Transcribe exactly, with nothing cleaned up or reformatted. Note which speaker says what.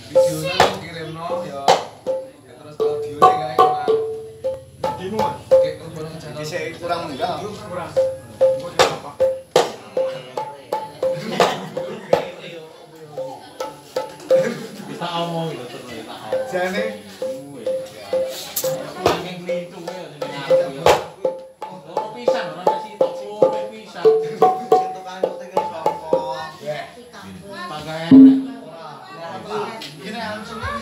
Speaker 1: videonya lu kirim no ya. Ya terus audionya kayak kurang.
Speaker 2: Dino ah.
Speaker 1: Kayak kurang channel.
Speaker 3: Bisa kurang enggak?
Speaker 2: Kurang. Kok dia apa?
Speaker 4: Bisa omong gitu terus kita omong.
Speaker 2: Jane
Speaker 4: Lagi ngelintung ya jenenge aku ya. Loro pisan ora kasih tok loro pisan.
Speaker 3: Sentukan itu tinggal songkok.
Speaker 4: Pakai
Speaker 3: Gini langsung ini.